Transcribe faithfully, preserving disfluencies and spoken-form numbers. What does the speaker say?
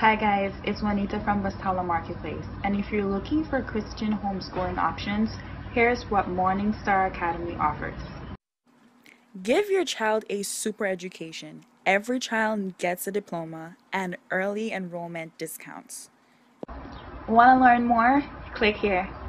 Hi guys, it's Juanita from Bastala Marketplace, and if you're looking for Christian homeschooling options, here's what Morningstar Academy offers. Give your child a super education. Every child gets a diploma and early enrollment discounts. Want to learn more? Click here.